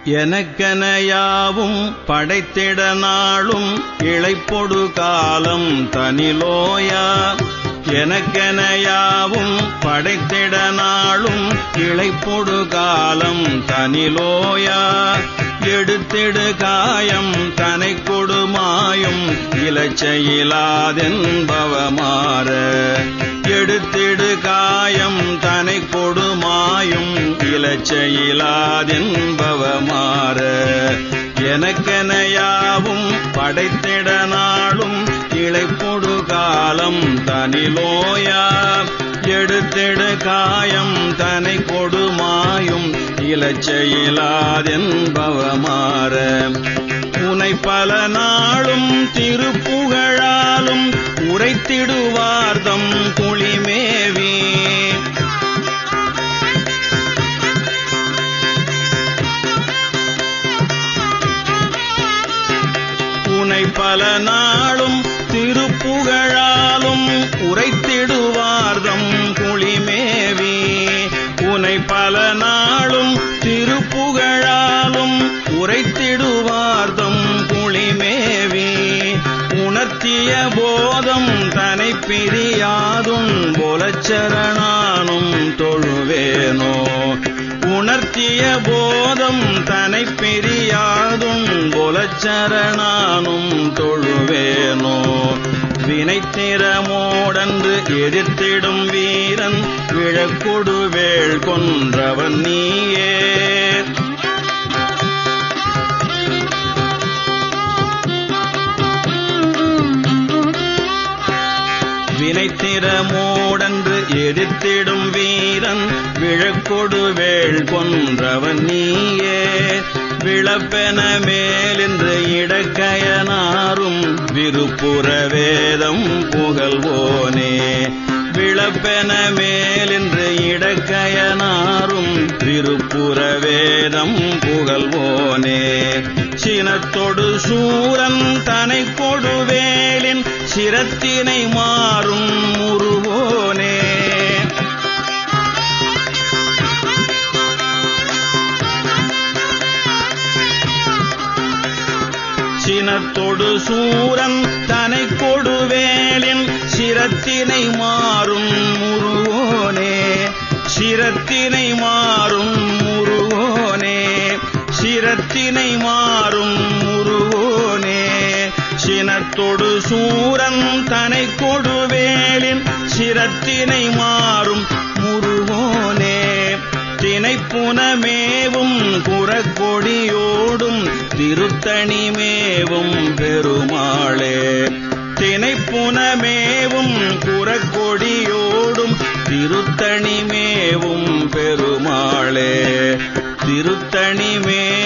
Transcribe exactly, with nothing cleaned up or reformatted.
எனக்கென யாவும் படைத்திட நாளும் இளைப்பொடு காலம் தனிலோயா. எனக்கென யாவும் படைத்திட நாளும் இளைப்பொடு காலம் தனிலோயா. எடுத்திடு காயம் தனை கொடுமாயும் இலச்சையிலாதென்பவமாற. எடுத்திடு காயம் தனை கொடுமாயும் இலச்சையிலாதென்பவமாற. எனக்கென யாவும் படைத்திட நாளும் இளைப்பொடு காலம் தனிலோயா. எடுத்திடு காயம் தனை கொடுமாயும் இலச்சையிலாதென்பவமாற. உனை பல நாளும் திருப்புகழாலும் உரைத்திடுவார்தம் துளிமேவி. உனை பல நாளும் திருப்புகழாலும் உரைத்திடுவார்தம் குளிமேவி. உனை பல நாளும் திருப்புகழாலும் உரைத்திடுவார்தம் குளிமேவி. உணர்த்திய போதம் தனை பிரியாதும் போலச்சரணானும் தொழுவேனோ. உணர்த்திய போதம் தனை பிரியாதும் போலச்சரணானும் தொழுவேனோ. வினைத்திறமோடன்று எதிர்த்திடும் வீரன் விழக்கொடு வேள் கொன்றவன் நீயே. வினைத்திறமோடன்று எதிர்த்திடும் வீரன் விழக்கொடு வேள் கொன்றவன் நீயே. விளப்பென மேலின்று இடக்கயனாரும் விருப்புற வேதம் புகழ்வோனே. விளப்பென மேலின்று இடக்கயனாரும் விருப்புற வேதம் புகழ்வோனே. சினத்தொடு சூரன் தனை கொடுவேலின் சிரத்தினை மாறும் முருவோனே. சினத்தொடு சூரன் தனை கொடுவேலின் சிரத்தினை மாறும் முருவோனே. சிரத்தினை மாறும் முருவோனே. சிரத்தினை மாறும் முருவோனே. சினத்தொடு சூரன் தனை கொடுவேலின் சிரத்தினை மாறும் முருவோனே. தினைப்புனமேவும் குறக்கொடியோடும் திருத்தணிமேவும் பெருமாளே. தினைப்புனமேவும் குறக்கொடியோடும் திருத்தணிமேவும் பெருமாளே. திருத்தணிமே